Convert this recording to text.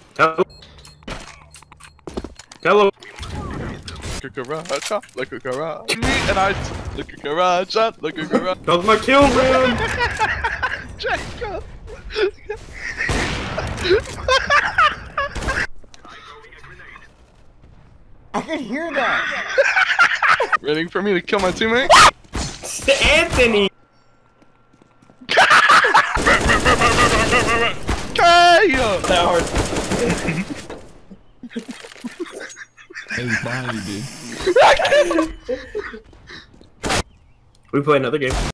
Hello. Hello. Look a garage, look a garage. Me and I look a garage, look a garage. That was my kill, man. Jacob. I can hear that. Ready for me to kill my teammate? Anthony. That hard. He's behind you, dude. We play another game.